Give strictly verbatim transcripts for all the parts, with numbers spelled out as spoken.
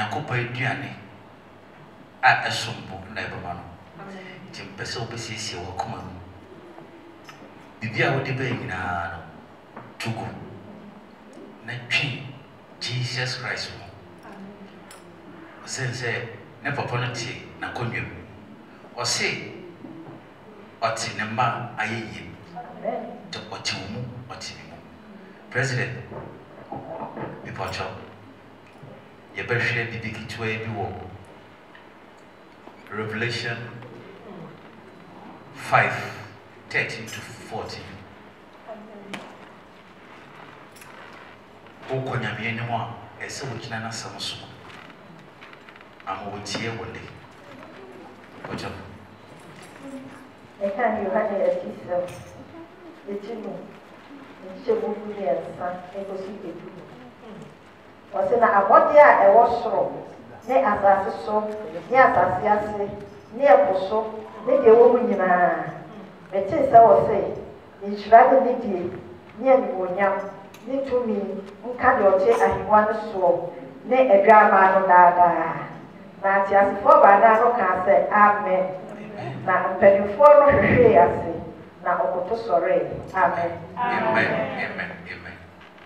Nyankopɔ aduane a ɛsombo na ɛbɛma no nti mpɛ sɛ wobɛsiesie wɔ koma mu biribi a wode bɛyɛ nyinaa no tugu na twe Jesus Christ mu ɔsɛn sɛ ne papa no te na kɔnnwa mu ɔse ɔte ne mma ayɛ yie nti ɔte wo mu ɔte ne mu president mepɔtɔ yɛbɛhwɛ bibi ketewa bi wɔ Revelation five thirteen to fourteen. O konyamie ne ho a ɛsɛ wogina na sam so ama wotie wole ɔjam ɛka Yohane akisɛm ɛkyinu nhyɛ bubu ne ɛnsa ɛkɔsi ɛdu ɔsɛ na abɔdeɛ a ɛwɔ soro ne asase so ne asase ase ne ɛpo so ne deɛ ɛwɔ mu nyinaa mɛte sɛ wɔ sɛ nhyira ne ne die ne animuonyam ne tumi nka deɛ ɔte ahengua no soɔ ne adwama no daadaa na atiasefoɔ baadaa no kaa sɛ amen na mpanimfoɔ no hwehwee ase na ɔkoto sɔree amen amen amen amen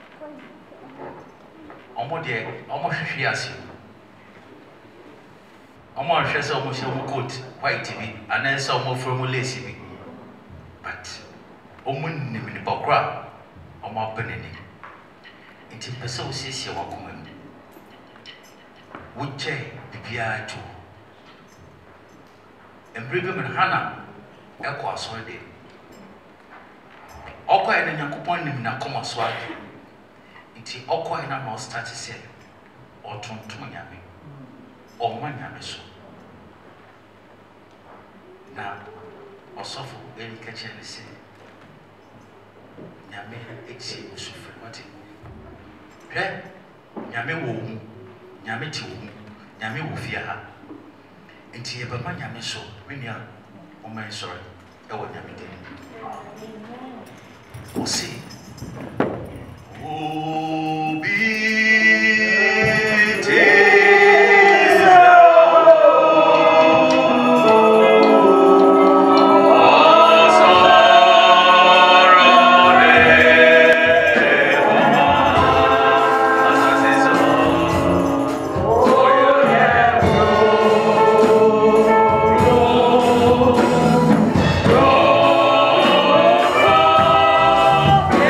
ɔmo deɛ ɔmo hwehwee ase ɔmo ahwɛ sɛ ɔmo hyɛ ɔmo coat white bi anaasɛ ɔmo fura ɔmo lace bi but ɔmo nim ne bakora ɔmo abɛ n'ani nti mpɛ sɛ wosiesie w'akoma mu wogye bibiara to mmerɛ bi mu Hana ɛkɔ asɔre de ɔkɔɛ na Nyankopɔn nim n'akoma so ade nti ɔkɔɛ na na ɔstart sɛ ɔtontom Nyame ɔma Nyame so na ɔsɔfo ɛni ka kyerɛ ne sɛ Nyame ɛtie wo sufrɛ wate hwɛ Nyame wɔ wo mu Nyame te wo mu Nyame wɔ fie ha nti yɛbɛma Nyame so menua ɔma nsɔre ɛwɔ Nyame dɛm ɔse Yeah.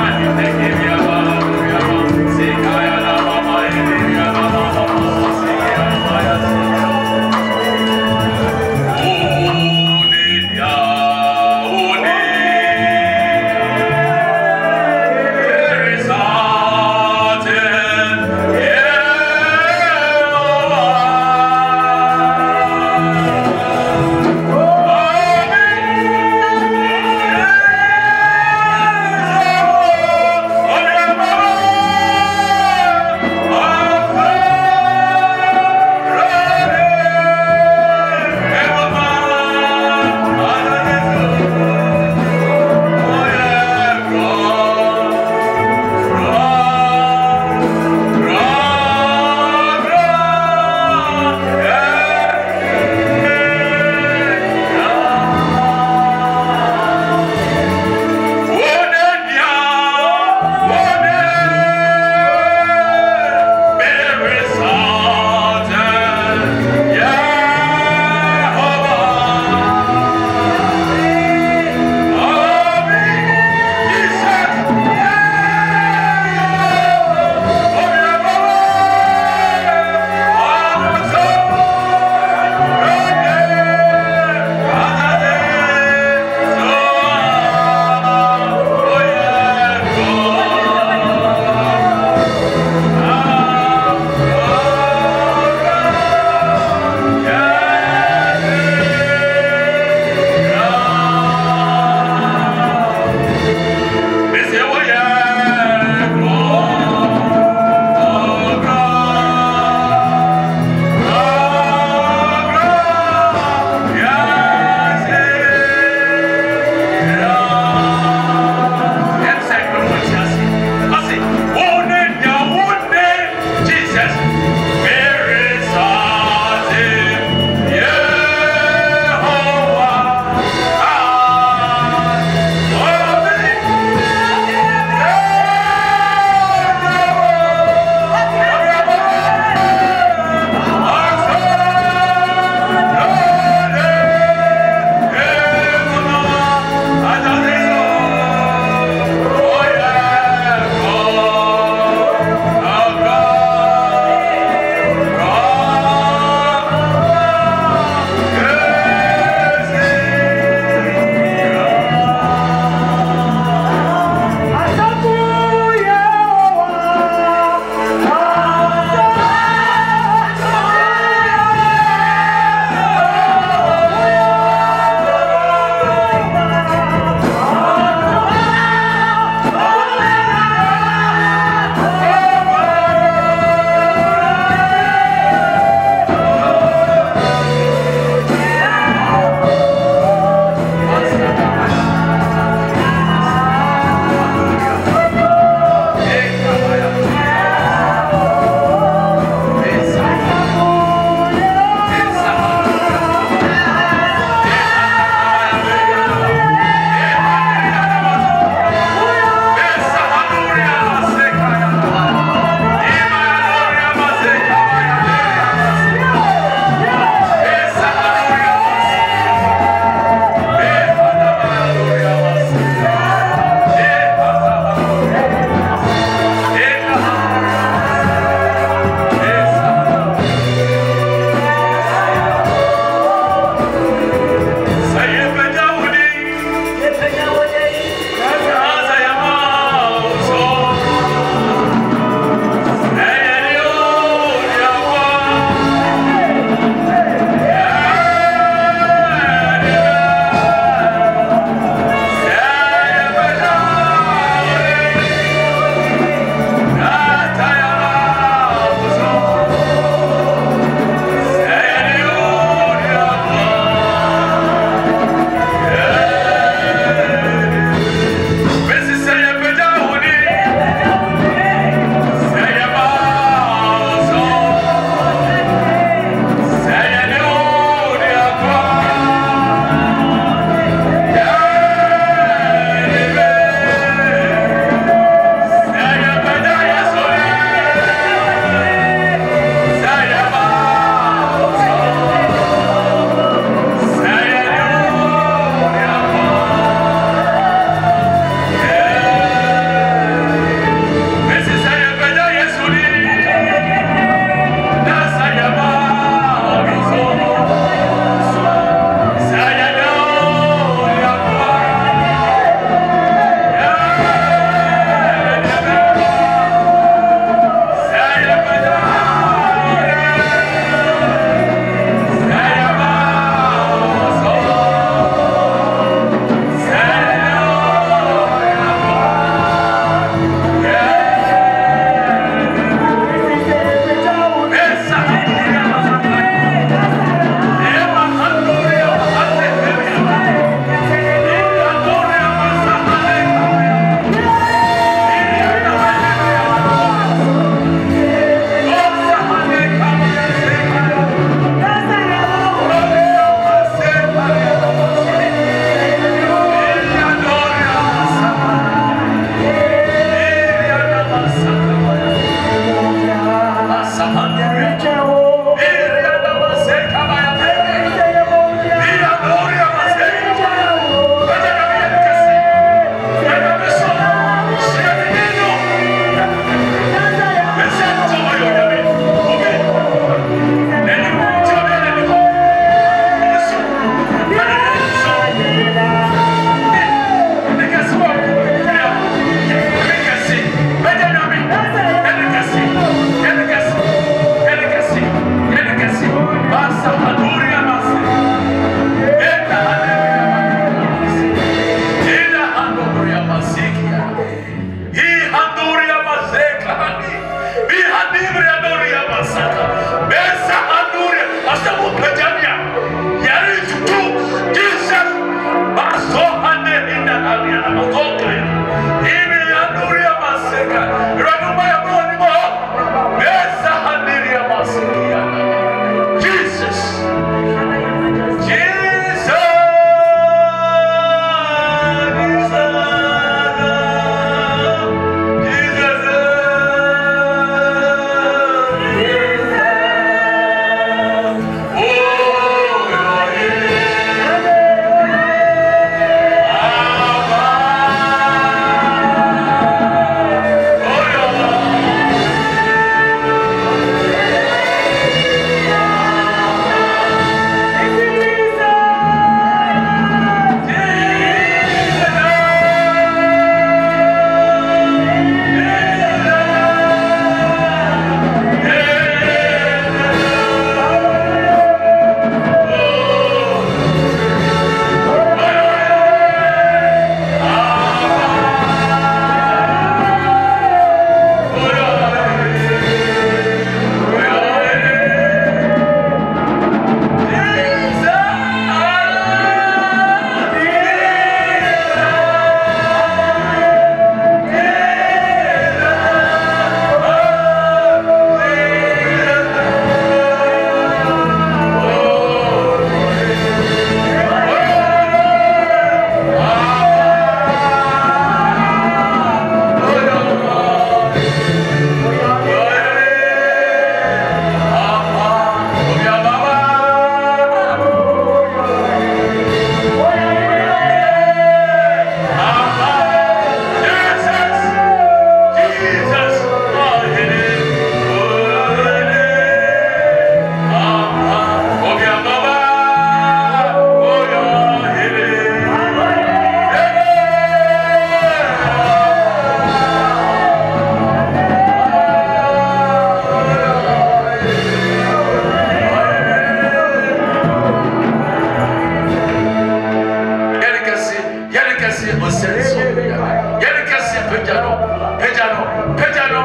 Oh,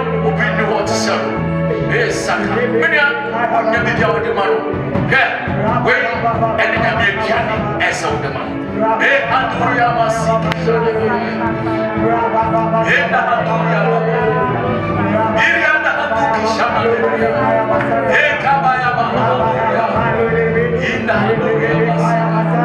obi ni what so eh saka menya onya bi dia odi ma no he we ene na me piani esa odi ma eh anduria masi eh na anduria iriana anduki shama eh kabaya ba inda anduria masi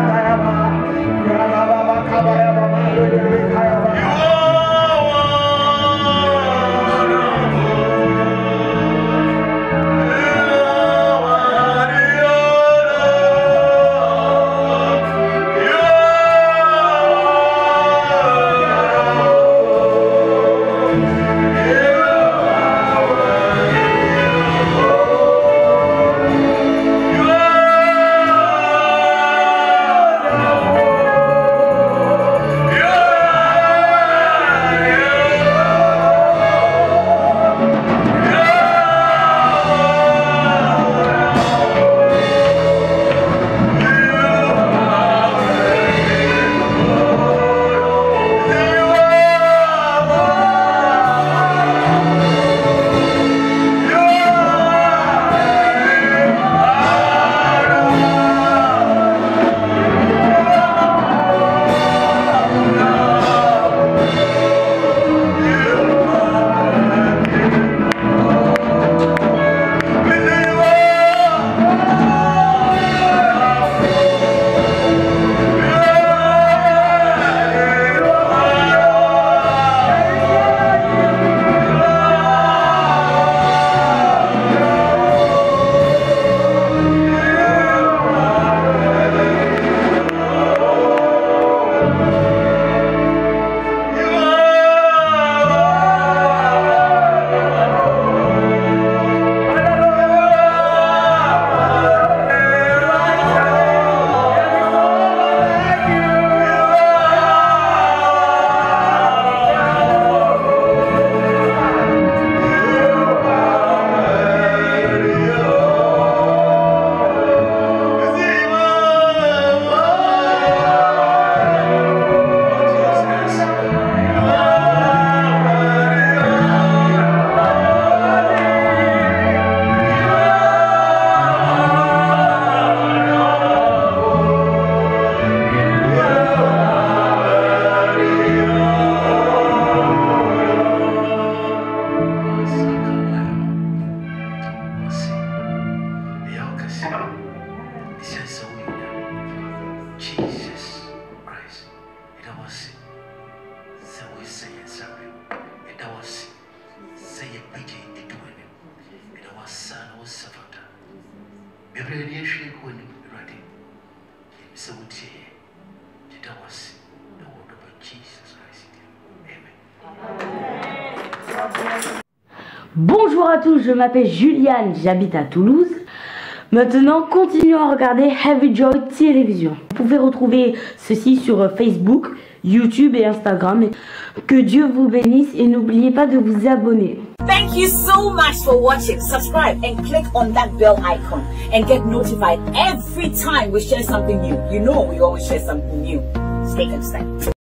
Bonjour à tous, je m'appelle Juliane, j'habite à Toulouse. Maintenant, continuons à regarder Heavy Joy Télévision. Vous pouvez retrouver ceci sur Facebook, YouTube et Instagram. Que Dieu vous bénisse et n'oubliez pas de vous abonner. Thank you so much for watching. Subscribe and click on that bell icon and get notified every time we share something new. You know we always share something new. Stay consistent.